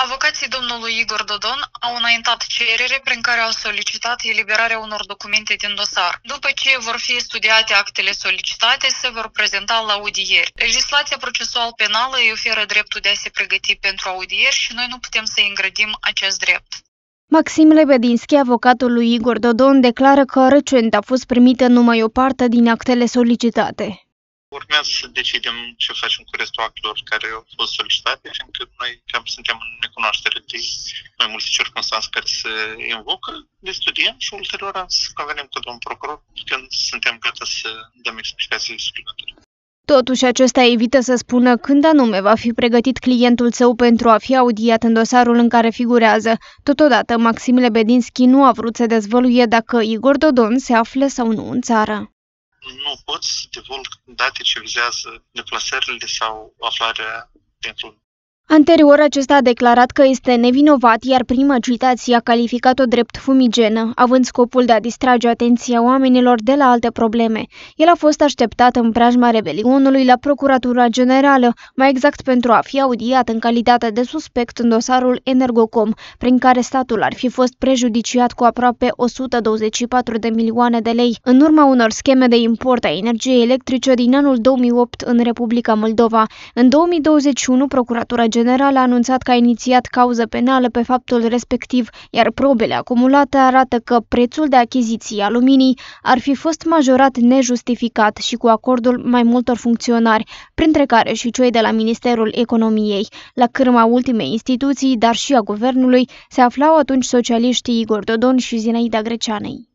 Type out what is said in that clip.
Avocații domnului Igor Dodon au înaintat cerere prin care au solicitat eliberarea unor documente din dosar. După ce vor fi studiate actele solicitate, se vor prezenta la audieri. Legislația procesual penală îi oferă dreptul de a se pregăti pentru audieri și noi nu putem să îngrădim acest drept. Maxim Lebedinski, avocatul lui Igor Dodon, declară că recent a fost primită numai o parte din actele solicitate. Urmează să decidem ce facem cu restul actelor care au fost solicitate, fiindcă noi suntem în necunoaștere de mai multe circunstanțe care se invocă, le studiem și ulterior să convenim cu domnul procuror când suntem gata să dăm explicații suplimentare. Totuși, acesta evită să spună când anume va fi pregătit clientul său pentru a fi audiat în dosarul în care figurează. Totodată, Maxim Lebedinski nu a vrut să dezvăluie dacă Igor Dodon se află sau nu în țară. Nu pot să divulg date ce vizează deplasările sau aflarea dintr-un. Anterior, acesta a declarat că este nevinovat, iar prima citație a calificat-o drept fumigenă, având scopul de a distrage atenția oamenilor de la alte probleme. El a fost așteptat în preajma rebelionului la Procuratura Generală, mai exact pentru a fi audiat în calitate de suspect în dosarul Energocom, prin care statul ar fi fost prejudiciat cu aproape 124 de milioane de lei, în urma unor scheme de import a energiei electrice din anul 2008 în Republica Moldova. În 2021, Procuratura General a anunțat că a inițiat cauză penală pe faptul respectiv, iar probele acumulate arată că prețul de achiziție a luminii ar fi fost majorat nejustificat și cu acordul mai multor funcționari, printre care și cei de la Ministerul Economiei. La cârma ultimei instituții, dar și a guvernului, se aflau atunci socialiștii Igor Dodon și Zinaida Greceanei.